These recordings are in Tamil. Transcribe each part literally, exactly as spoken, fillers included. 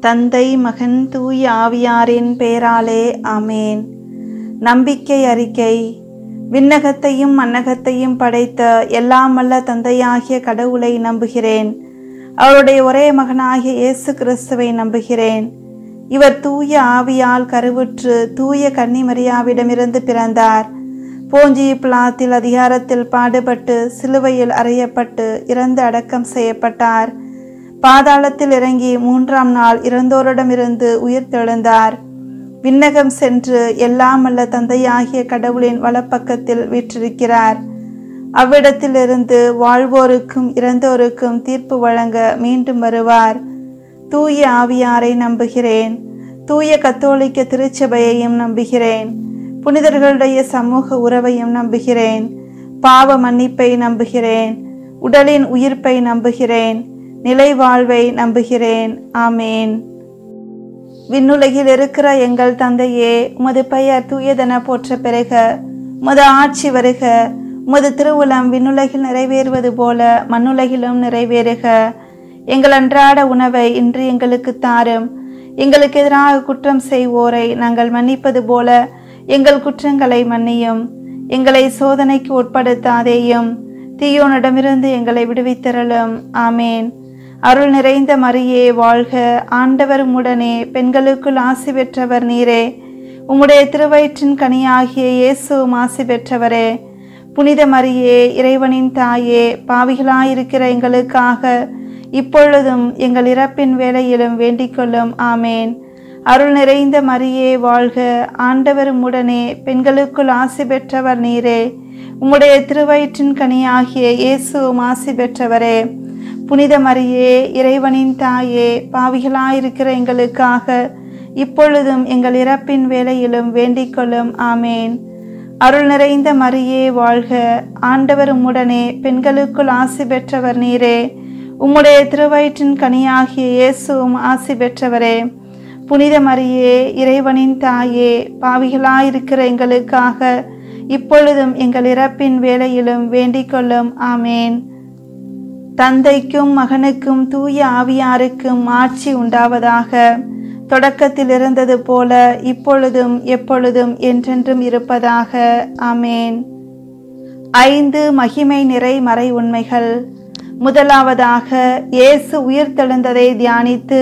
தந்தை மகன் தூய ஆவியாரின் பெயராலே ஆமேன். நம்பிக்கை அறிக்கை. விண்ணகத்தையும் மண்ணகத்தையும் படைத்த எல்லாம் வல்ல தந்தையாகிய கடவுளை நம்புகிறேன். அவருடைய ஒரே மகனாகிய இயேசு கிறிஸ்துவை நம்புகிறேன். இவர் தூய ஆவியால் கருவுற்று தூய கன்னிமரியாவிடமிருந்து பிறந்தார். போஞ்சிய பிலாத்தில் அதிகாரத்தில் பாடுபட்டு சிலுவையில் அறையப்பட்டு இறந்து அடக்கம் செய்யப்பட்டார். பாதாளத்தில் இறங்கி மூன்றாம் நாள் இறந்தோரிடமிருந்து உயிர் தெழுந்தார். விண்ணகம் சென்று எல்லாம் வல்ல தந்தையாகிய கடவுளின் வலப்பக்கத்தில் வீற்றிருக்கிறார். அவ்விடத்திலிருந்து வாழ்வோருக்கும் இறந்தோருக்கும் தீர்ப்பு வழங்க மீண்டும் வருவார். தூய ஆவியாரை நம்புகிறேன். தூய கத்தோலிக்க திருச்சபையையும் நம்புகிறேன். புனிதர்களுடைய சமூக உறவையும் நம்புகிறேன். பாவ மன்னிப்பை நம்புகிறேன். உடலின் உயிர்ப்பை நம்புகிறேன். நிலை வாழ்வை நம்புகிறேன். ஆமேன். விண்ணுலகில் இருக்கிற எங்கள் தந்தையே, உமது பெயர் தூயதென போற்ற பெறுக. உமது ஆட்சி வருக. உமது திருவுளம் விண்ணுலகில் நிறைவேறுவது போல மண்ணுலகிலும் நிறைவேறுக. எங்கள் அன்றாட உணவை இன்று எங்களுக்கு தாரும். எங்களுக்கு எதிராக குற்றம் செய்வோரை நாங்கள் மன்னிப்பது போல எங்கள் குற்றங்களை மன்னியும். எங்களை சோதனைக்கு உட்படுத்தாதேயும், தீயோனிடமிருந்து எங்களை விடுவித்தருளும். ஆமேன். அருள் நிறைந்த மரியே வாழ்க. ஆண்டவர் உம்முடனே, பெண்களுக்குள் ஆசி பெற்றவர் நீரே. உம்முடைய திருவயிற்றின் கனியாகிய இயேசுவும் ஆசி பெற்றவரே. புனித மரியே, இறைவனின் தாயே, பாவிகளாயிருக்கிற எங்களுக்காக இப்பொழுதும் எங்கள் இறப்பின் வேளையிலும் வேண்டிக் கொள்ளும். ஆமேன். அருள் நிறைந்த மரியே வாழ்க. ஆண்டவர் உம்முடனே, பெண்களுக்குள் ஆசி பெற்றவர் நீரே. உம்முடைய திருவயிற்றின் கனியாகிய இயேசுவும் ஆசி பெற்றவரே. புனித மரியே, இறைவனின் தாயே, பாவிகளாயிருக்கிற எங்களுக்காக இப்பொழுதும் எங்கள் இறப்பின் வேளையிலும் வேண்டிக் கொள்ளும். ஆமேன். அருள் நிறைந்த மரியே வாழ்க. ஆண்டவர் உம்முடனே, பெண்களுக்குள் ஆசி பெற்றவர் நீரே. உம்முடைய திருவயிற்றின் கனியாகிய இயேசுவும் ஆசி பெற்றவரே. புனித மரியே, இறைவனின் தாயே, பாவிகளாயிருக்கிற எங்களுக்காக இப்பொழுதும் எங்கள் இறப்பின் வேளையிலும் வேண்டிக் கொள்ளும். ஆமேன். தந்தைக்கும் மகனுக்கும் தூய ஆவியாருக்கும் ஆட்சி உண்டாவதாக. தொடக்கத்தில் இருந்தது போல இப்பொழுதும் எப்பொழுதும் என்றென்றும் இருப்பதாக. ஆமேன். ஐந்து மகிமை நிறை மறை உண்மைகள். முதலாவதாக, இயேசு உயிர் தெழுந்ததை தியானித்து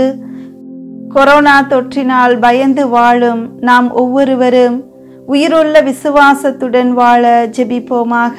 கொரோனா தொற்றினால் பயந்து வாழும் நாம் ஒவ்வொருவரும் உயிருள்ள விசுவாசத்துடன் வாழ ஜெபிப்போமாக.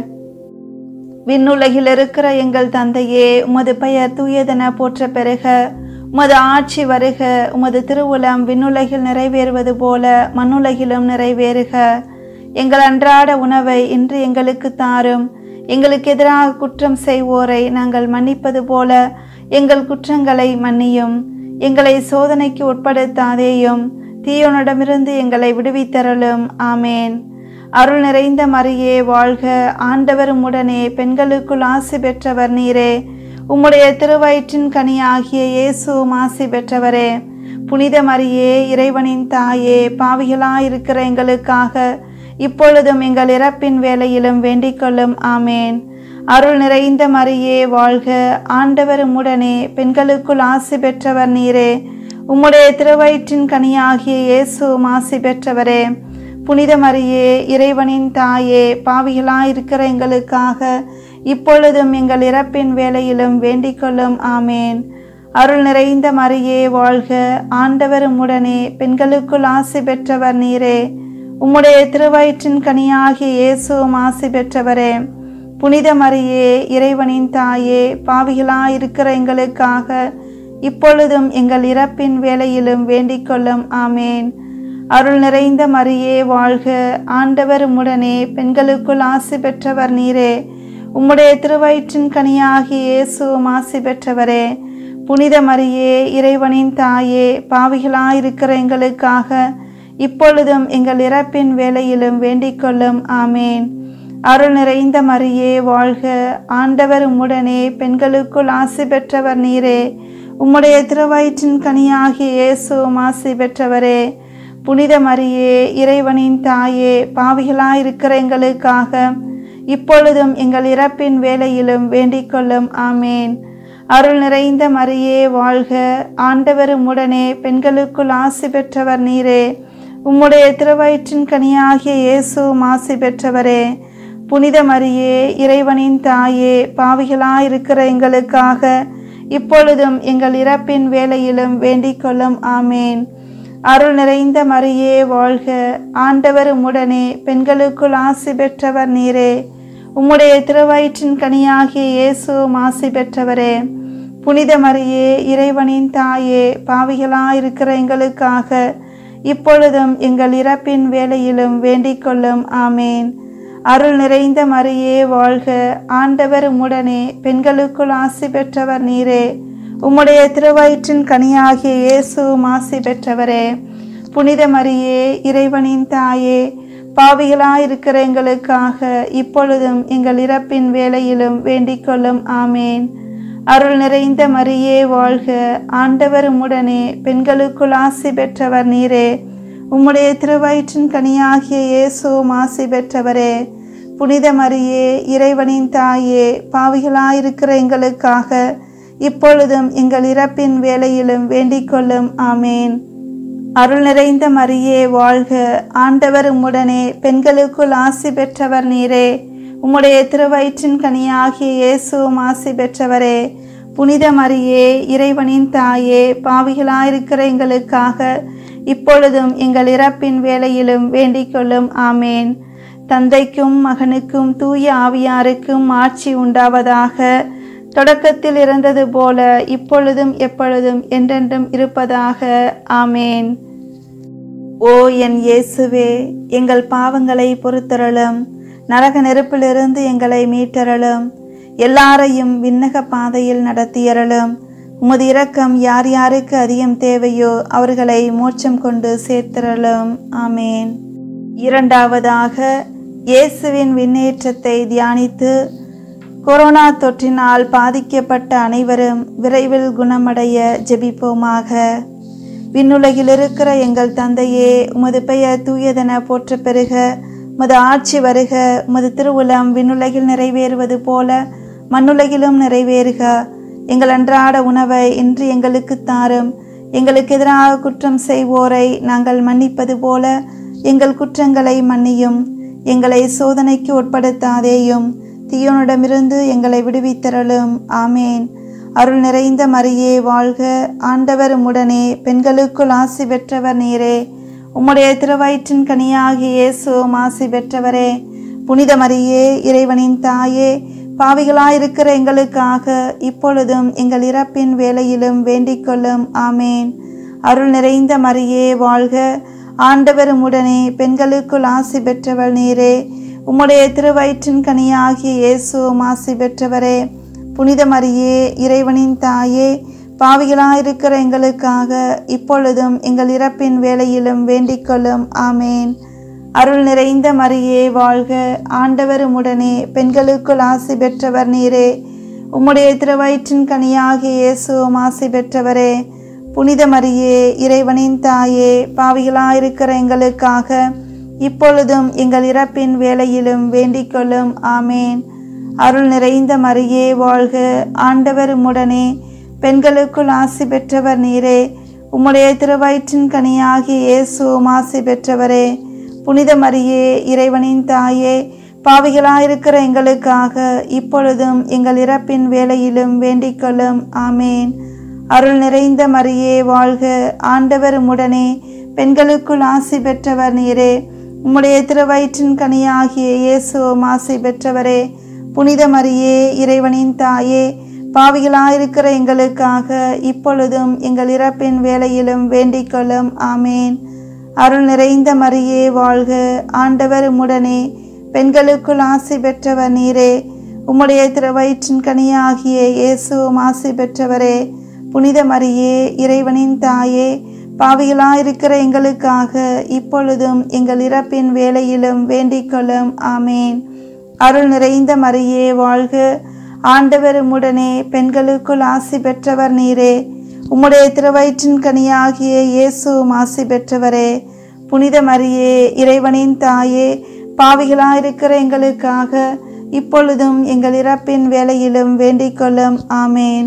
விண்ணுலகில் இருக்கிற எங்கள் தந்தையே, உமது பெயர் தூயதென போற்ற பெறுக. உமது ஆட்சி வருக. உமது திருவுளம் விண்ணுலகில் நிறைவேறுவது போல மண்ணுலகிலும் நிறைவேறுக. எங்கள் அன்றாட உணவை இன்று எங்களுக்கு தாரும். எங்களுக்கு எதிராக குற்றம் செய்வோரை நாங்கள் மன்னிப்பது போல எங்கள் குற்றங்களை மன்னியும். எங்களை சோதனைக்கு உட்படுத்தாதேயும், தீயோனிடமிருந்து எங்களை விடுவித்தருளும். ஆமேன். அருள் நிறைந்த மரியே வாழ்க. ஆண்டவர் உம்முடனே, பெண்களுக்குள் ஆசி பெற்றவர் நீரே. உம்முடைய திருவயிற்றின் கனியாகிய இயேசுவும் ஆசி பெற்றவரே. புனித மரியே, இறைவனின் தாயே, பாவிகளாயிருக்கிற எங்களுக்காக இப்பொழுதும் எங்கள் இறப்பின் வேளையிலும் வேண்டிக் கொள்ளும். ஆமேன். அருள் நிறைந்த மரியே வாழ்க. ஆண்டவர் உம்முடனே, பெண்களுக்குள் ஆசி பெற்றவர் நீரே. உம்முடைய திருவயிற்றின் கனியாகிய இயேசுவும் ஆசி பெற்றவரே. புனித மரியே, இறைவனின் தாயே, பாவிகளாயிருக்கிற எங்களுக்காக இப்பொழுதும் எங்கள் இறப்பின் வேளையிலும் வேண்டிக் கொள்ளும். ஆமேன். அருள் நிறைந்த மரியே வாழ்க. ஆண்டவர் உம்முடனே, பெண்களுக்குள் ஆசி பெற்றவர் நீரே. உம்முடைய திருவயிற்றின் கனியாகிய இயேசுவும் ஆசி பெற்றவரே. புனித மரியே, இறைவனின் தாயே, பாவிகளாயிருக்கிற எங்களுக்காக இப்பொழுதும் எங்கள் இறப்பின் வேளையிலும் வேண்டிக் கொள்ளும். ஆமேன். அருள் நிறைந்த மரியே வாழ்க. ஆண்டவர் உம்முடனே, பெண்களுக்குள் ஆசி பெற்றவர் நீரே. உம்முடைய திருவயிற்றின் கனியாகிய இயேசுவும் ஆசி பெற்றவரே. புனித மரியே, இறைவனின் தாயே, பாவிகளாயிருக்கிற எங்களுக்காக இப்பொழுதும் எங்கள் இறப்பின் வேளையிலும் வேண்டிக் கொள்ளும். ஆமேன். அருள் நிறைந்த மரியே வாழ்க. ஆண்டவர் உம்முடனே, பெண்களுக்குள் ஆசி பெற்றவர் நீரே. உம்முடைய திருவயிற்றின் கனியாகிய இயேசுவும் ஆசி பெற்றவரே. புனித மரியே, இறைவனின் தாயே, பாவிகளாயிருக்கிற எங்களுக்காக இப்பொழுதும் எங்கள் இறப்பின் வேளையிலும் வேண்டிக் கொள்ளும். ஆமேன். அருள் நிறைந்த மரியே வாழ்க. ஆண்டவர் உம்முடனே, பெண்களுக்குள் ஆசி பெற்றவர் நீரே. உம்முடைய திருவயிற்றின் கனியாகிய இயேசுவும் ஆசி பெற்றவரே. புனித மரியே, இறைவனின் தாயே, பாவிகளாயிருக்கிற எங்களுக்காக இப்பொழுதும் எங்கள் இறப்பின் வேளையிலும் வேண்டிக் கொள்ளும். ஆமேன். அருள் நிறைந்த மரியே வாழ்க. ஆண்டவர் உம்முடனே, பெண்களுக்குள் ஆசி பெற்றவர் நீரே. உம்முடைய திருவயிற்றின் கனியாகிய இயேசுவும் ஆசி பெற்றவரே. புனித மரியே, இறைவனின் தாயே, பாவிகளாயிருக்கிற எங்களுக்காக இப்பொழுதும் எங்கள் இறப்பின் வேளையிலும் வேண்டிக் கொள்ளும். ஆமேன். அருள் நிறைந்த மரியே வாழ்க. ஆண்டவர் உம்முடனே, பெண்களுக்குள் ஆசி பெற்றவர் நீரே. உம்முடைய திருவயிற்றின் கனியாகிய இயேசுவும் ஆசி பெற்றவரே. புனித மரியே, இறைவனின் தாயே, பாவிகளாயிருக்கிற எங்களுக்காக இப்பொழுதும் எங்கள் இறப்பின் வேளையிலும் வேண்டிக் கொள்ளும். ஆமேன். அருள் நிறைந்த மரியே வாழ்க. ஆண்டவர் உம்முடனே, பெண்களுக்குள் ஆசி பெற்றவர் நீரே. உம்முடைய திருவயிற்றின் கனியாகிய இயேசுவும் ஆசி பெற்றவரே. புனித மரியே, இறைவனின் தாயே, பாவிகளாயிருக்கிற எங்களுக்காக இப்பொழுதும் எங்கள் இறப்பின் வேளையிலும் வேண்டிக் கொள்ளும். ஆமேன். அருள் நிறைந்த மரியே வாழ்க. ஆண்டவர் உம்முடனே, பெண்களுக்குள் ஆசி பெற்றவர் நீரே. உம்முடைய திருவயிற்றின் கனியாகிய இயேசுவும் ஆசி பெற்றவரே. புனித மரியே, இறைவனின் தாயே, பாவிகளாயிருக்கிற எங்களுக்காக இப்பொழுதும் எங்கள் இறப்பின் வேளையிலும் வேண்டிக் கொள்ளும். ஆமேன். தந்தைக்கும் மகனுக்கும் தூய ஆவியாருக்கும் ஆட்சி உண்டாவதாக. தொடக்கத்தில் இருந்தது போல இப்பொழுதும் எப்பொழுதும் என்றென்றும் இருப்பதாக. ஆமேன். ஓ என் இயேசுவே, எங்கள் பாவங்களை பொறுத்தருளும். நரக நெருப்பிலிருந்து எங்களை மீட்டருளும். எல்லாரையும் விண்ணக பாதையில் நடத்தியருளும். உமது இரக்கம் யார் யாருக்கு அதிகம் தேவையோ அவர்களை மோட்சம் கொண்டு சேர்த்தருளும். ஆமேன். இரண்டாவதாக, இயேசுவின் விண்ணேற்றத்தை தியானித்து கொரோனா தொற்றினால் பாதிக்கப்பட்ட அனைவரும் விரைவில் குணமடைய ஜெபிப்போமாக. விண்ணுலகில் இருக்கிற எங்கள் தந்தையே, உமது பெயர் தூயதென போற்ற பெறுக. உமது ஆட்சி வருக. உமது திருவுளம் விண்ணுலகில் நிறைவேறுவது போல மண்ணுலகிலும் நிறைவேறுக. எங்கள் அன்றாட உணவை இன்று எங்களுக்கு தாரும். எங்களுக்கு எதிராக குற்றம் செய்வோரை நாங்கள் மன்னிப்பது போல எங்கள் குற்றங்களை மன்னியும். எங்களை சோதனைக்கு உட்படுத்தாதேயும், தீயோனிடமிருந்து எங்களை விடுவித்தருளும். ஆமேன். அருள் நிறைந்த மரியே வாழ்க. ஆண்டவர் உம்முடனே, பெண்களுக்குள் ஆசி பெற்றவர் நீரே. உம்முடைய திருவயிற்றின் கனியாகிய இயேசுவும் ஆசி பெற்றவரே. புனித மரியே, இறைவனின் தாயே, பாவிகளாயிருக்கிற எங்களுக்காக இப்பொழுதும் எங்கள் இறப்பின் வேளையிலும் வேண்டிக் கொள்ளும். ஆமேன். அருள் நிறைந்த மரியே வாழ்க. ஆண்டவர் உம்முடனே, பெண்களுக்குள் ஆசி பெற்றவர் நீரே. உம்முடைய திருவயிற்றின் கனியாகிய இயேசுவும் ஆசி பெற்றவரே. புனித மரியே, இறைவனின் தாயே, பாவிகளாயிருக்கிற எங்களுக்காக இப்பொழுதும் எங்கள் இறப்பின் வேளையிலும் வேண்டிக் கொள்ளும். ஆமேன். அருள் நிறைந்த மரியே வாழ்க. ஆண்டவர் உம்முடனே, பெண்களுக்குள் ஆசி பெற்றவர் நீரே. உம்முடைய திருவயிற்றின் கனியாகிய இயேசுவும் ஆசி பெற்றவரே. புனித மரியே, இறைவனின் தாயே, பாவிகளாயிருக்கிற எங்களுக்காக இப்பொழுதும் எங்கள் இறப்பின் வேளையிலும் வேண்டிக் கொள்ளும். ஆமேன். அருள் நிறைந்த மரியே வாழ்க. ஆண்டவர் உம்முடனே, பெண்களுக்குள் ஆசி பெற்றவர் நீரே. உம்முடைய திருவயிற்றின் கனியாகிய இயேசுவும் ஆசி பெற்றவரே. புனித மரியே, இறைவனின் தாயே, பாவிகளாயிருக்கிற எங்களுக்காக இப்பொழுதும் எங்கள் இறப்பின் வேளையிலும் வேண்டிக் கொள்ளும். ஆமேன். அருள் நிறைந்த மரியே வாழ்க. ஆண்டவர் உம்முடனே, பெண்களுக்குள் ஆசி பெற்றவர் நீரே. உம்முடைய திருவயிற்றின் கனியாகிய இயேசுவும் ஆசி பெற்றவரே. புனித மரியே, இறைவனின் தாயே, பாவிகளாயிருக்கிற எங்களுக்காக இப்பொழுதும் எங்கள் இறப்பின் வேளையிலும் வேண்டிக் கொள்ளும். ஆமேன். அருள் நிறைந்த மரியே வாழ்க. ஆண்டவர் உம்முடனே, பெண்களுக்குள் ஆசி பெற்றவர் நீரே. உம்முடைய திருவயிற்றின் கனியாகிய இயேசுவும் ஆசி பெற்றவரே. புனித மரியே, இறைவனின் தாயே, பாவிகளாயிருக்கிற எங்களுக்காக இப்பொழுதும் எங்கள் இறப்பின் வேளையிலும் வேண்டிக் கொள்ளும். ஆமேன். அருள் நிறைந்த மரியே வாழ்க. ஆண்டவர் உம்முடனே, பெண்களுக்குள் ஆசி பெற்றவர் நீரே. உம்முடைய திருவயிற்றின் கனியாகிய இயேசுவும் ஆசி பெற்றவரே. புனித மரியே, இறைவனின் தாயே, பாவிகளாயிருக்கிற எங்களுக்காக இப்பொழுதும் எங்கள் இறப்பின் வேளையிலும் வேண்டிக் கொள்ளும். ஆமேன்.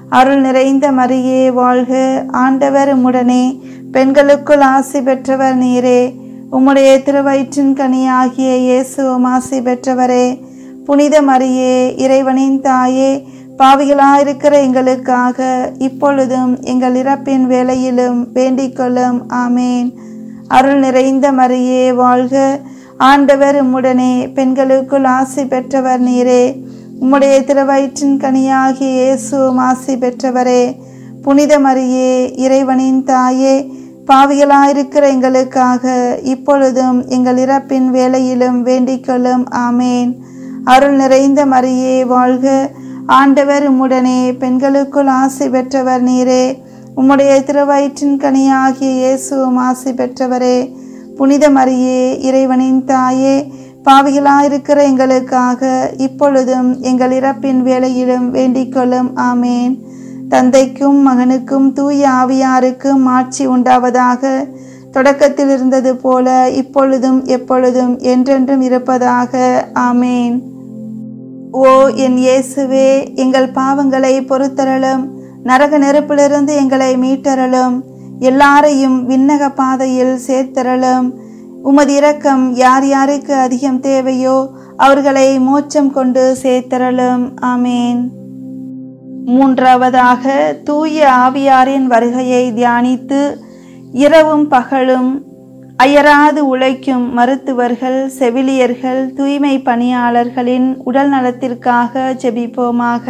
அருள் நிறைந்த மரியே வாழ்க. ஆண்டவர் உம்முடனே, பெண்களுக்குள் ஆசி பெற்றவர் நீரே. உம்முடைய திருவயிற்றின் கனியாகிய இயேசுவும் ஆசி பெற்றவரே. புனித மரியே, இறைவனின் தாயே, பாவிகளாயிருக்கிற எங்களுக்காக இப்பொழுதும் எங்கள் இறப்பின் வேளையிலும் வேண்டிக் கொள்ளும். ஆமேன். அருள் நிறைந்த மரியே வாழ்க. ஆண்டவர் உம்முடனே, பெண்களுக்குள் ஆசி பெற்றவர் நீரே. உம்முடைய திருவயிற்றின் கனியாகிய இயேசுவும் ஆசி பெற்றவரே. புனித மரியே, இறைவனின் தாயே, பாவிகளாயிருக்கிற எங்களுக்காக இப்பொழுதும் எங்கள் இறப்பின் வேளையிலும் வேண்டிக் கொள்ளும். ஆமேன். அருள் நிறைந்த மரியே வாழ்க. ஆண்டவர் உம்முடனே, பெண்களுக்குள் ஆசி பெற்றவர் நீரே. உம்முடைய திருவயிற்றின் கனியாகிய இயேசுவும் ஆசி பெற்றவரே. புனித மரியே, இறைவனின் தாயே, பாவிகளாயிருக்கிற எங்களுக்காக இப்பொழுதும் எங்கள் இறப்பின் வேளையிலும் வேண்டிக் கொள்ளும். ஆமேன். தந்தைக்கும் மகனுக்கும் தூய ஆவியாருக்கும் ஆட்சி உண்டாவதாக. தொடக்கத்தில் இருந்தது போல இப்பொழுதும் எப்பொழுதும் என்றென்றும் இருப்பதாக. ஆமேன். ஓ என் இயேசுவே, எங்கள் பாவங்களை பொறுத்தருளும். நரக நெருப்பிலிருந்து எங்களை மீட்டருளும். எல்லாரையும் விண்ணக பாதையில் சேர்த்தருளும். உமது இரக்கம் யார் யாருக்கு அதிகம் தேவையோ அவர்களை மோட்சம் கொண்டு சேர்த்தருளும். ஆமேன். மூன்றாவதாக, தூய ஆவியாரின் வருகையை தியானித்து இரவும் பகலும் அயராது உழைக்கும் மருத்துவர்கள், செவிலியர்கள், தூய்மை பணியாளர்களின் உடல் நலத்திற்காக ஜெபிப்போமாக.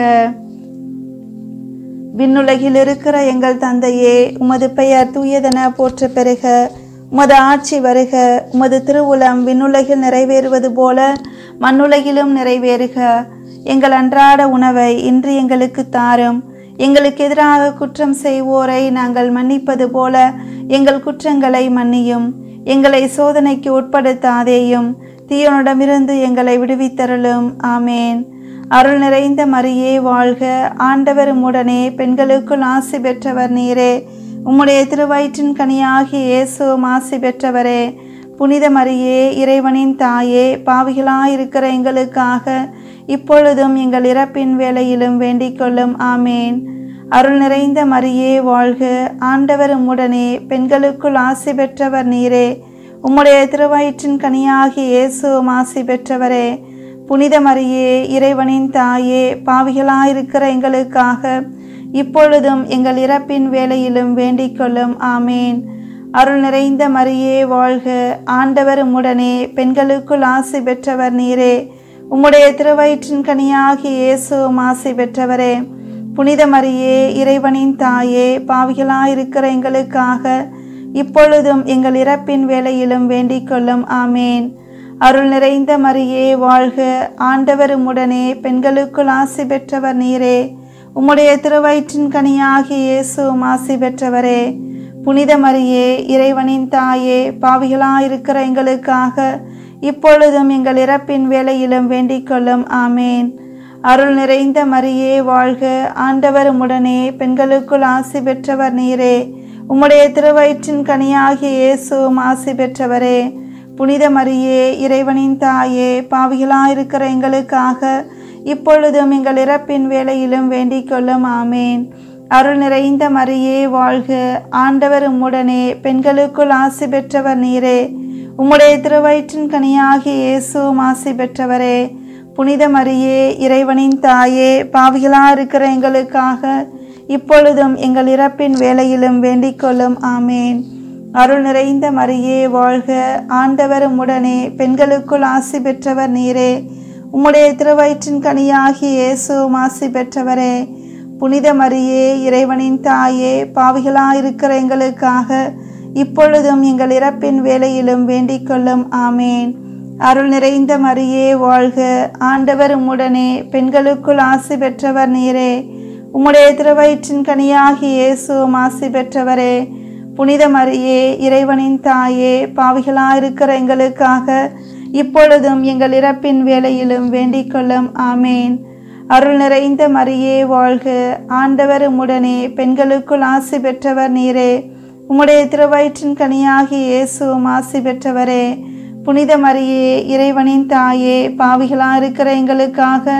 விண்ணுலகில் இருக்கிற எங்கள் தந்தையே, உமது பெயர் தூயதென போற்ற பெறுக. உமது ஆட்சி வருக. உமது திருவுளம் விண்ணுலகில் நிறைவேறுவது போல மண்ணுலகிலும் நிறைவேறுக. எங்கள் அன்றாட உணவை இன்று எங்களுக்கு தாரும். எங்களுக்கு எதிராக குற்றம் செய்வோரை நாங்கள் மன்னிப்பது போல எங்கள் குற்றங்களை மன்னியும். எங்களை சோதனைக்கு உட்படுத்தாதேயும், தீயோனிடமிருந்து எங்களை விடுவித்தருளும். ஆமேன். அருள் நிறைந்த மரியே வாழ்க. ஆண்டவர் உம்முடனே, பெண்களுக்குள் ஆசி பெற்றவர் நீரே. உம்முடைய திருவயிற்றின் கனியாகிய இயேசுவும் ஆசி பெற்றவரே. புனித மரியே, இறைவனின் தாயே, பாவிகளாயிருக்கிற எங்களுக்காக இப்பொழுதும் எங்கள் இறப்பின் வேளையிலும் வேண்டிக் கொள்ளும். ஆமேன். அருள் நிறைந்த மரியே வாழ்க. ஆண்டவர் உம்முடனே, பெண்களுக்குள் ஆசி பெற்றவர் நீரே. உம்முடைய திருவயிற்றின் கனியாகிய இயேசுவும் ஆசி பெற்றவரே. புனித மரியே, இறைவனின் தாயே, பாவிகளாயிருக்கிற எங்களுக்காக இப்பொழுதும் எங்கள் இறப்பின் வேளையிலும் வேண்டிக் கொள்ளும். ஆமேன். அருள் நிறைந்த மரியே வாழ்க. ஆண்டவர் உம்முடனே, பெண்களுக்குள் ஆசி பெற்றவர் நீரே. உம்முடைய திருவயிற்றின் கனியாகிய இயேசுவும் ஆசி பெற்றவரே. புனித மரியே, இறைவனின் தாயே, பாவிகளாயிருக்கிற எங்களுக்காக இப்பொழுதும் எங்கள் இறப்பின் வேளையிலும் வேண்டிக் கொள்ளும். ஆமேன். அருள் நிறைந்த மரியே வாழ்க. ஆண்டவர் உம்முடனே, பெண்களுக்குள் ஆசி பெற்றவர் நீரே. உம்முடைய திருவயிற்றின் கனியாகிய இயேசுவும் ஆசி பெற்றவரே. புனித மரியே, இறைவனின் தாயே, பாவிகளாயிருக்கிற எங்களுக்காக இப்பொழுதும் எங்கள் இறப்பின் வேளையிலும் வேண்டிக் கொள்ளும். ஆமேன். அருள் நிறைந்த மரியே வாழ்க. ஆண்டவர் உம்முடனே, பெண்களுக்குள் ஆசி பெற்றவர் நீரே. உம்முடைய திருவயிற்றின் கனியாகிய இயேசுவும் ஆசி பெற்றவரே. புனித மரியே, இறைவனின் தாயே, பாவிகளாயிருக்கிற எங்களுக்காக இப்பொழுதும் எங்கள் இறப்பின் வேளையிலும் வேண்டிக் கொள்ளும். ஆமேன். அருள் நிறைந்த மரியே வாழ்க. ஆண்டவர் உம்முடனே, பெண்களுக்குள் ஆசி பெற்றவர் நீரே. உம்முடைய திருவயிற்றின் கனியாகிய இயேசுவும் ஆசி பெற்றவரே. புனித மரியே, இறைவனின் தாயே, பாவிகளாயிருக்கிற எங்களுக்காக இப்பொழுதும் எங்கள் இறப்பின் வேளையிலும் வேண்டிக் கொள்ளும். ஆமேன். அருள் நிறைந்த மரியே வாழ்க. ஆண்டவர் உம்முடனே, பெண்களுக்குள் ஆசி பெற்றவர் நீரே. உம்முடைய திருவயிற்றின் கனியாகிய இயேசுவும் ஆசி பெற்றவரே. புனித மரியே, இறைவனின் தாயே, பாவிகளாயிருக்கிற எங்களுக்காக இப்பொழுதும் எங்கள் இறப்பின் வேளையிலும் வேண்டிக் கொள்ளும். ஆமேன். அருள் நிறைந்த மரியே வாழ்க. ஆண்டவர் உம்முடனே, பெண்களுக்குள் ஆசி பெற்றவர் நீரே. உம்முடைய திருவயிற்றின் கனியாகிய இயேசுவும் ஆசி பெற்றவரே. புனித மரியே, இறைவனின் தாயே, பாவிகளாயிருக்கிற எங்களுக்காக இப்பொழுதும் எங்கள் இறப்பின் வேளையிலும் வேண்டிக் கொள்ளும். ஆமேன். அருள் நிறைந்த மரியே வாழ்க. ஆண்டவர் உம்முடனே, பெண்களுக்குள் ஆசி பெற்றவர் நீரே. உம்முடைய திருவயிற்றின் கனியாகிய இயேசுவும் ஆசி பெற்றவரே. புனித மரியே, இறைவனின் தாயே, பாவிகளாயிருக்கிற எங்களுக்காக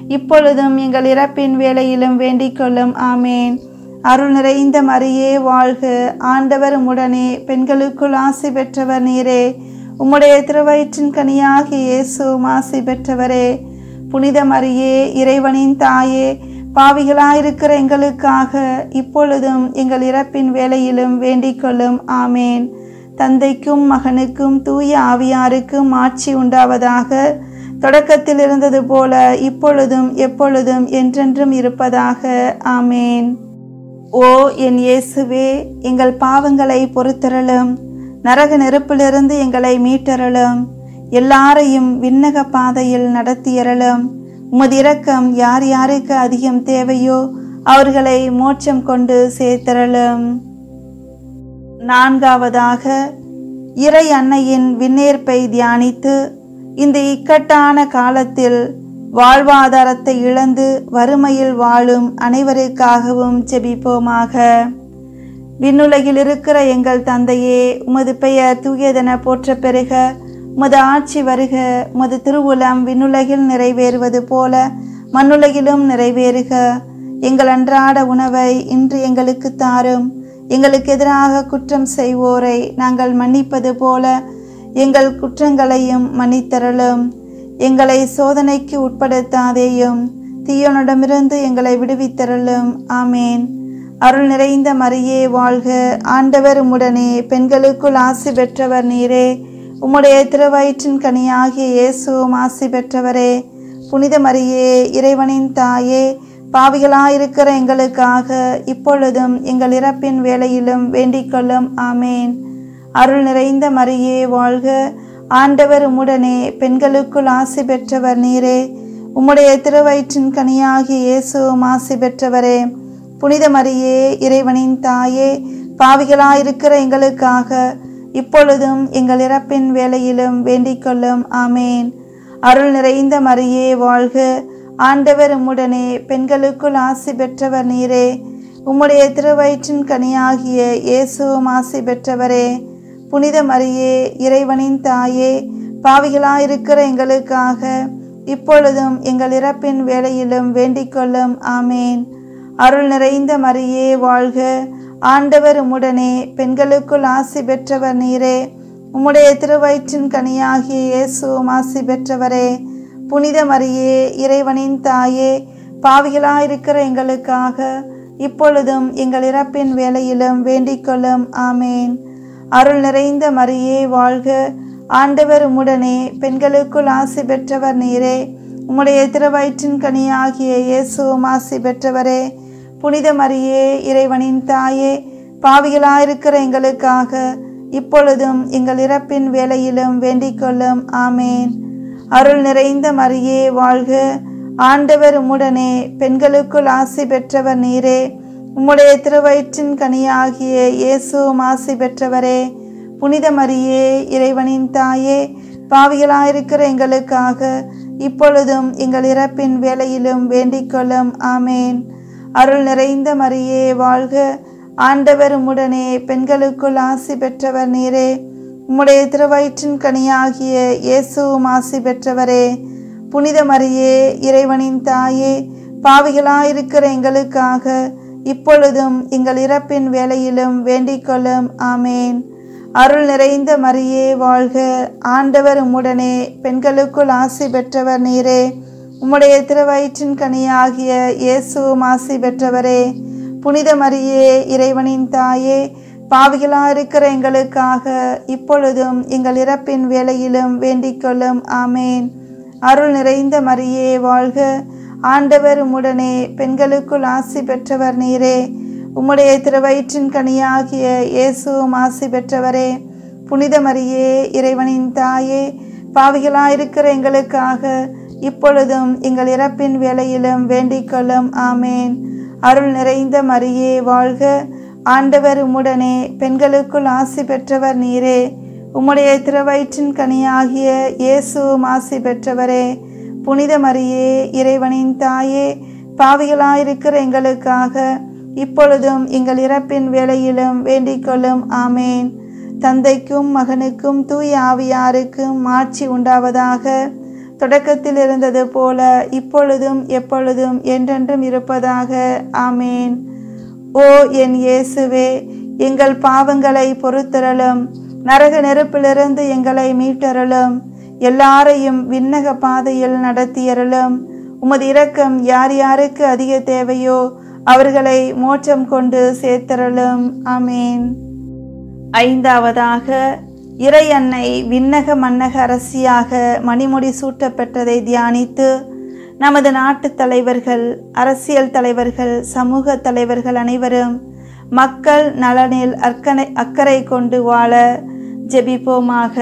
இப்பொழுதும் எங்கள் இறப்பின் வேளையிலும் வேண்டிக் கொள்ளும். ஆமேன். அருள் நிறைந்த மரியே வாழ்க, ஆண்டவர் உம்முடனே, பெண்களுக்குள் ஆசி பெற்றவர் நீரே. உம்முடைய திருவயிற்றின் கனியாகிய இயேசுவும் ஆசி பெற்றவரே. புனித மரியே, இறைவனின் தாயே, பாவிகளாயிருக்கிற எங்களுக்காக இப்பொழுதும் எங்கள் இறப்பின் வேளையிலும் வேண்டிக் கொள்ளும். ஆமேன். தந்தைக்கும் மகனுக்கும் தூய ஆவியாருக்கும் ஆட்சி உண்டாவதாக. தொடக்கத்தில் இருந்தது போல இப்பொழுதும் எப்பொழுதும் என்றென்றும் இருப்பதாக. ஆமேன். ஓ என் இயேசுவே, எங்கள் பாவங்களை பொறுத்தருளும். நரக நெருப்பிலிருந்து எங்களை மீட்டருளும். எல்லாரையும் விண்ணக பாதையில் நடத்தியருளும். உமது இரக்கம் யார் யாருக்கு அதிகம் தேவையோ அவர்களை மோட்சம் கொண்டு சேர்த்தருளும். நான்காவதாக, இறை அன்னையின் விண்ணேற்பை தியானித்து இந்த இக்கட்டான காலத்தில் வாழ்வாதாரத்தை இழந்து வறுமையில் வாழும் அனைவருக்காகவும் ஜெபிப்போமாக. விண்ணுலகில் இருக்கிற எங்கள் தந்தையே, உமது பெயர் தூயதென போற்ற பெறுக. உமது ஆட்சி வருக. உமது திருவுளம் விண்ணுலகில் நிறைவேறுவது போல மண்ணுலகிலும் நிறைவேறுக. எங்கள் அன்றாட உணவை இன்று எங்களுக்கு தாரும். எங்களுக்கு எதிராக குற்றம் செய்வோரை நாங்கள் மன்னிப்பது போல எங்கள் குற்றங்களையும் மன்னித்தருளும். எங்களை சோதனைக்கு உட்படுத்தாதேயும், தீயோனிடமிருந்து எங்களை விடுவித்தருளும். ஆமேன். அருள் நிறைந்த மரியே வாழ்க, ஆண்டவர் உம்முடனே, பெண்களுக்குள் ஆசி பெற்றவர் நீரே. உம்முடைய திருவயிற்றின் கனியாகிய இயேசுவும் ஆசி பெற்றவரே. புனித மரியே, இறைவனின் தாயே, பாவிகளாயிருக்கிற எங்களுக்காக இப்பொழுதும் எங்கள் இறப்பின் வேளையிலும் வேண்டிக் கொள்ளும். ஆமேன். அருள் நிறைந்த மரியே வாழ்க, ஆண்டவர் உம்முடனே, பெண்களுக்குள் ஆசி பெற்றவர் நீரே. உம்முடைய திருவயிற்றின் கனியாகிய இயேசுவும் ஆசி பெற்றவரே. புனித மரியே, இறைவனின் தாயே, பாவிகளாயிருக்கிற எங்களுக்காக இப்பொழுதும் எங்கள் இறப்பின் வேளையிலும் வேண்டிக் கொள்ளும். ஆமேன். அருள் நிறைந்த மரியே வாழ்க, ஆண்டவர் உம்முடனே, பெண்களுக்குள் ஆசி பெற்றவர் நீரே. உம்முடைய திருவயிற்றின் கனியாகிய இயேசுவும் ஆசி பெற்றவரே. புனித மரியே, இறைவனின் தாயே, பாவிகளாயிருக்கிற எங்களுக்காக இப்பொழுதும் எங்கள் இறப்பின் வேளையிலும் வேண்டிக் கொள்ளும். ஆமேன். அருள் நிறைந்த மரியே வாழ்க, ஆண்டவர் உம்முடனே, பெண்களுக்குள் ஆசி பெற்றவர் நீரே. உம்முடைய திருவயிற்றின் கனியாகிய இயேசுவும் ஆசி பெற்றவரே. புனித மரியே, இறைவனின் தாயே, பாவிகளாயிருக்கிற எங்களுக்காக இப்பொழுதும் எங்கள் இறப்பின் வேளையிலும் வேண்டிக் கொள்ளும். ஆமேன். அருள் நிறைந்த மரியே வாழ்க, ஆண்டவர் உம்முடனே, பெண்களுக்குள் ஆசி பெற்றவர் நீரே. உம்முடைய திருவயிற்றின் கனியாகிய இயேசுவும் ஆசி பெற்றவரே. புனித மரியே, இறைவனின் தாயே, பாவிகளாயிருக்கிற எங்களுக்காக இப்பொழுதும் எங்கள் இறப்பின் வேளையிலும் வேண்டிக் கொள்ளும். ஆமேன். அருள் நிறைந்த மரியே வாழ்க, ஆண்டவர் உம்முடனே, பெண்களுக்குள் ஆசி பெற்றவர் நீரே. உம்முடைய திருவயிற்றின் கனியாகிய இயேசுவும் ஆசி பெற்றவரே. புனித மரியே, இறைவனின் தாயே, பாவிகளாயிருக்கிற எங்களுக்காக இப்பொழுதும் எங்கள் இறப்பின் வேளையிலும் வேண்டிக் கொள்ளும். ஆமேன். அருள் நிறைந்த மரியே வாழ்க, ஆண்டவர் உம்முடனே, பெண்களுக்குள் ஆசி பெற்றவர் நீரே. உம்முடைய திருவயிற்றின் கனியாகிய இயேசுவும் ஆசி பெற்றவரே. புனித மரியே, இறைவனின் தாயே, பாவிகளாயிருக்கிற எங்களுக்காக இப்பொழுதும் எங்கள் இறப்பின் வேளையிலும் வேண்டிக் கொள்ளும். ஆமேன். அருள் நிறைந்த மரியே வாழ்க, ஆண்டவர் உம்முடனே, பெண்களுக்குள் ஆசி பெற்றவர் நீரே. உம்முடைய திருவயிற்றின் கனியாகிய இயேசுவும் ஆசி பெற்றவரே. புனித மரியே, இறைவனின் தாயே, பாவிகளாயிருக்கிற எங்களுக்காக இப்பொழுதும் எங்கள் இறப்பின் வேளையிலும் வேண்டிக் கொள்ளும். ஆமேன். அருள் நிறைந்த மரியே வாழ்க, ஆண்டவர் உம்முடனே, பெண்களுக்குள் ஆசி பெற்றவர் நீரே. உம்முடைய திருவயிற்றின் கனியாகிய இயேசுவும் ஆசி பெற்றவரே. புனித மரியே, இறைவனின் தாயே, பாவிகளாயிருக்கிற எங்களுக்காக இப்பொழுதும் எங்கள் இறப்பின் வேளையிலும் வேண்டிக் கொள்ளும். ஆமேன். அருள் நிறைந்த மரியே வாழ்க, ஆண்டவர் உம்முடனே, பெண்களுக்குள் ஆசி பெற்றவர் நீரே. உம்முடைய திருவயிற்றின் கனியாகிய இயேசுவும் ஆசி பெற்றவரே. புனித மரியே, இறைவனின் தாயே, பாவிகளாயிருக்கிற எங்களுக்காக இப்பொழுதும் எங்கள் இறப்பின் வேளையிலும் வேண்டிக் கொள்ளும். ஆமேன். தந்தைக்கும் மகனுக்கும் தூய ஆவியாருக்கும் ஆட்சி உண்டாவதாக. தொடக்கத்தில் இருந்தது போல இப்பொழுதும் எப்பொழுதும் என்றென்றும் இருப்பதாக. ஆமேன். ஓ என் இயேசுவே, எங்கள் பாவங்களை பொறுத்தருளும். நரக நெருப்பிலிருந்து எங்களை மீட்டருளும். எல்லாரையும் விண்ணக பாதையில் நடத்தியருளும். உமது இரக்கம் யார் யாருக்கு அதிக தேவையோ அவர்களை மோட்சம் கொண்டு சேர்த்தருளும். ஆமேன். ஐந்தாவதாக, இறை அன்னை விண்ணக மன்னக அரசியாக மணிமுடி சூட்டப்பெற்றதை தியானித்து நமது நாட்டு தலைவர்கள், அரசியல் தலைவர்கள், சமூக தலைவர்கள் அனைவரும் மக்கள் நலனில் அக்கறை அக்கறை கொண்டு வாழ ஜெபிப்போமாக.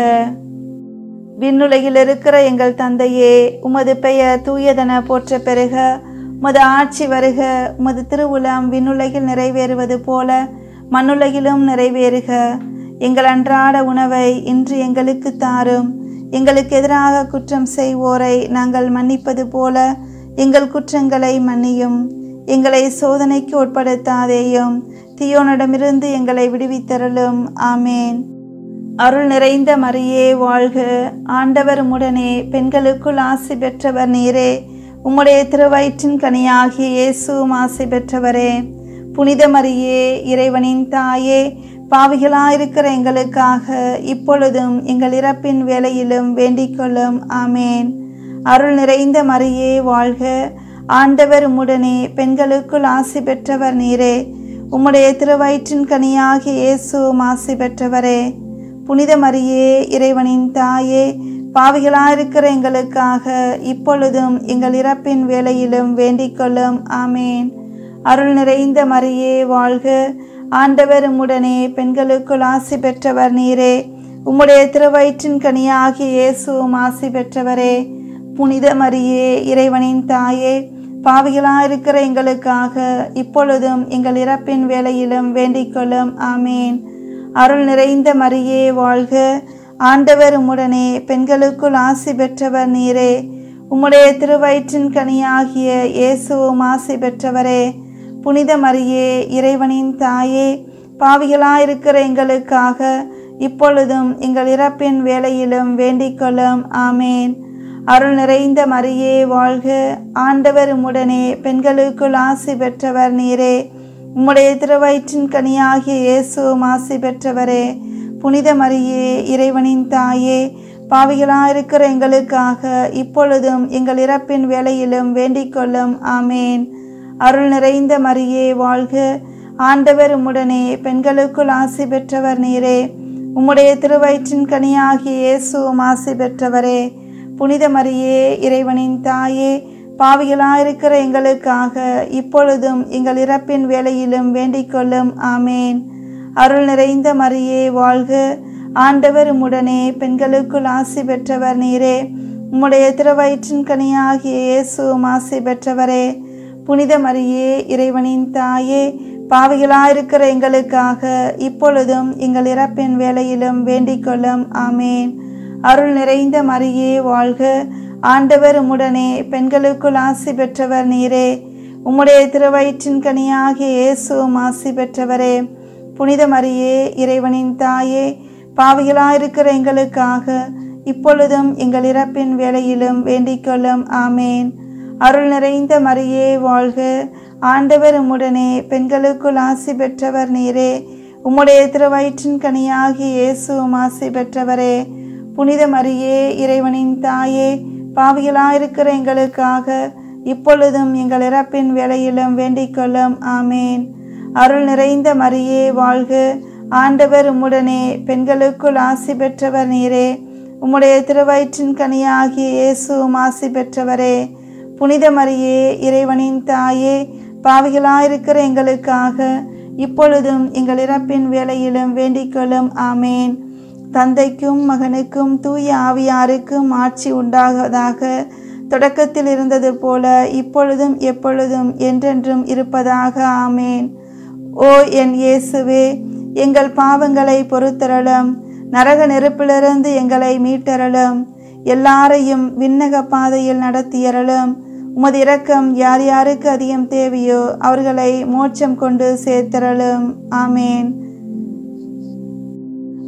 விண்ணுலகில் இருக்கிற எங்கள் தந்தையே, உமது பெயர் தூயதென போற்ற பெறுக. உமது ஆட்சி வருக. உமது திருவுளம் விண்ணுலகில் நிறைவேறுவது போல மண்ணுலகிலும் நிறைவேறுக. எங்கள் அன்றாட உணவை இன்று எங்களுக்கு தாரும். எங்களுக்கு எதிராக குற்றம் செய்வோரை நாங்கள் மன்னிப்பது போல எங்கள் குற்றங்களை மன்னியும். எங்களை சோதனைக்கு உட்படுத்தாதேயும், தீயோனிடமிருந்து எங்களை விடுவித்தருளும். ஆமேன். அருள் நிறைந்த மரியே வாழ்க. ஆண்டவர் உம்முடனே, பெண்களுக்குள் ஆசி பெற்றவர் நீரே. உம்முடைய திருவயிற்றின் கனியாகிய இயேசுவும் ஆசி பெற்றவரே. புனித மரியே, இறைவனின் தாயே, பாவிகளாயிருக்கிற எங்களுக்காக இப்பொழுதும் எங்கள் இறப்பின் வேளையிலும் வேண்டிக் கொள்ளும். ஆமேன். அருள் நிறைந்த மரியே வாழ்க. ஆண்டவர் உம்முடனே, பெண்களுக்குள் ஆசி பெற்றவர் நீரே. உம்முடைய திருவயிற்றின் கனியாகிய இயேசுவும் ஆசி பெற்றவரே. புனித மரியே, இறைவனின் தாயே, பாவிகளாயிருக்கிற எங்களுக்காக இப்பொழுதும் எங்கள் இறப்பின் வேளையிலும் வேண்டிக் கொள்ளும். ஆமேன். அருள் நிறைந்த மரியே வாழ்க. ஆண்டவர் உம்முடனே, பெண்களுக்குள் ஆசி பெற்றவர் நீரே. உம்முடைய திருவயிற்றின் கனியாகிய இயேசுவும் ஆசி பெற்றவரே. புனித மரியே, இறைவனின் தாயே, பாவிகளாயிருக்கிற எங்களுக்காக இப்பொழுதும் எங்கள் இறப்பின் வேளையிலும் வேண்டிக் கொள்ளும். ஆமேன். அருள் நிறைந்த மரியே வாழ்க. ஆண்டவர் உம்முடனே, பெண்களுக்குள் ஆசி பெற்றவர் நீரே. உம்முடைய திருவயிற்றின் கனியாகிய இயேசுவும் ஆசி பெற்றவரே. புனித மரியே, இறைவனின் தாயே, பாவிகளாயிருக்கிற எங்களுக்காக இப்பொழுதும் எங்கள் இறப்பின் வேளையிலும் வேண்டிக் கொள்ளும். ஆமேன். அருள் நிறைந்த மரியே வாழ்க. ஆண்டவர் உம்முடனே, பெண்களுக்குள் ஆசி பெற்றவர் நீரே. உம்முடைய திருவயிற்றின் கனியாகிய இயேசுவும் ஆசி பெற்றவரே. புனித மரியே, இறைவனின் தாயே, பாவிகளாயிருக்கிற எங்களுக்காக இப்பொழுதும் எங்கள் இறப்பின் வேளையிலும் வேண்டிக் கொள்ளும். ஆமேன். அருள் நிறைந்த மரியே வாழ்க. ஆண்டவர் உம்முடனே, பெண்களுக்குள் ஆசி பெற்றவர் நீரே. உம்முடைய திருவயிற்றின் கனியாகிய இயேசுவும் ஆசி பெற்றவரே. புனித மரியே, இறைவனின் தாயே, பாவிகளாயிருக்கிற எங்களுக்காக இப்பொழுதும் எங்கள் இறப்பின் வேளையிலும் வேண்டிக் கொள்ளும். ஆமேன். அருள் நிறைந்த மரியே வாழ்க. ஆண்டவர் உம்முடனே, பெண்களுக்குள் ஆசி பெற்றவர் நீரே. உம்முடைய திருவயிற்றின் கனியாகிய இயேசுவும் ஆசி பெற்றவரே. புனித மரியே, இறைவனின் தாயே, பாவிகளாயிருக்கிற எங்களுக்காக இப்பொழுதும் எங்கள் இறப்பின் வேளையிலும் வேண்டிக் கொள்ளும். ஆமேன். அருள் நிறைந்த மரியே வாழ்க. ஆண்டவர் உம்முடனே, பெண்களுக்குள் ஆசி பெற்றவர் நீரே. உம்முடைய திருவயிற்றின் கனியாகிய இயேசுவும் ஆசி பெற்றவரே. புனித மரியே, இறைவனின் தாயே, பாவிகளாயிருக்கிற எங்களுக்காக இப்பொழுதும் எங்கள் இறப்பின் வேளையிலும் வேண்டிக் கொள்ளும். ஆமேன். அருள் நிறைந்த மரியே வாழ்க. ஆண்டவர் உம்முடனே, பெண்களுக்குள் ஆசி பெற்றவர் நீரே. உம்முடைய திருவயிற்றின் கனியாகிய இயேசுவும் ஆசி பெற்றவரே. புனித மரியே, இறைவனின் தாயே, பாவிகளாயிருக்கிற எங்களுக்காக இப்பொழுதும் எங்கள் இறப்பின் வேளையிலும் வேண்டிக் கொள்ளும். ஆமேன். அருள் நிறைந்த மரியே வாழ்க. ஆண்டவர் உம்முடனே, பெண்களுக்குள் ஆசி பெற்றவர் நீரே. உம்முடைய திருவயிற்றின் கனியாகிய இயேசுவும் ஆசி பெற்றவரே. புனித மரியே, இறைவனின் தாயே, பாவிகளாயிருக்கிற எங்களுக்காக இப்பொழுதும் எங்கள் இறப்பின் வேளையிலும் வேண்டிக் கொள்ளும். ஆமேன். தந்தைக்கும் மகனுக்கும் தூய ஆவியாருக்கும் ஆட்சி உண்டாவதாக. தொடக்கத்தில் இருந்தது போல இப்பொழுதும் எப்பொழுதும் என்றென்றும் இருப்பதாக. ஆமேன். ஓ என் இயேசுவே, எங்கள் பாவங்களை பொறுத்தருளும். நரக நெருப்பிலிருந்து எங்களை மீட்டருளும். எல்லாரையும் விண்ணக பாதையில் நடத்தியருளும். உமது இரக்கம் யார் யாருக்கு அதிகம் தேவையோ அவர்களை மோட்சம் கொண்டு சேர்த்தருளும். ஆமேன்.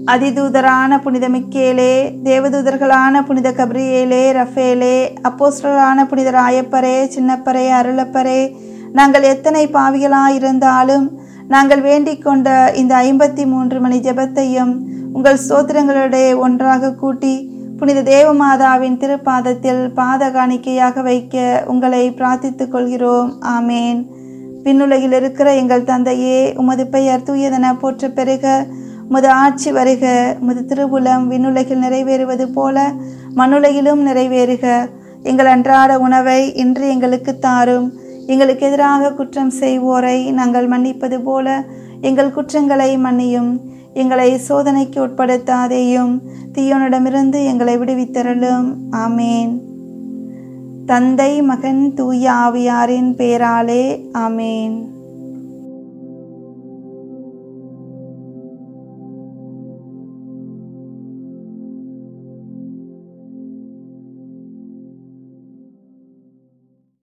அதிதூதரான புனித மிக்கேலே, தேவதூதர்களான புனித கப்ரியேலே, ரஃபேலே, அப்போஸ்தலரான புனித ராயப்பரே, சின்னப்பரே, அருளப்பரே, நாங்கள் எத்தனை பாவிகளாயிருந்தாலும் நாங்கள் வேண்டிக் கொண்ட இந்த ஐம்பத்தி மூன்று மணி ஜெபத்தையும் உங்கள் ஸ்தோத்திரங்களுடைய ஒன்றாக கூட்டி புனித தேவமாதாவின் திருப்பாதத்தில் பாத காணிக்கையாக வைக்க உங்களை பிரார்த்தித்துக் கொள்கிறோம். ஆமேன். விண்ணுலகில் இருக்கிற எங்கள் தந்தையே, உமது பெயர் தூயதென போற்ற பெருக, உமது ஆட்சி வருக, உமது திருவுளம் விண்ணுலகில் நிறைவேறுவது போல மண்ணுலகிலும் நிறைவேறுக. எங்கள் அன்றாட உணவை இன்று எங்களுக்கு தாரும். எங்களுக்கு எதிராக குற்றம் செய்வோரை நாங்கள் மன்னிப்பது போல எங்கள் குற்றங்களை மன்னியும். எங்களை சோதனைக்கு உட்படுத்தாதேயும், தீயோனிடமிருந்து எங்களை விடுவித்தருளும். ஆமேன். தந்தை, மகன், தூய ஆவியாரின் பெயராலே. ஆமேன்.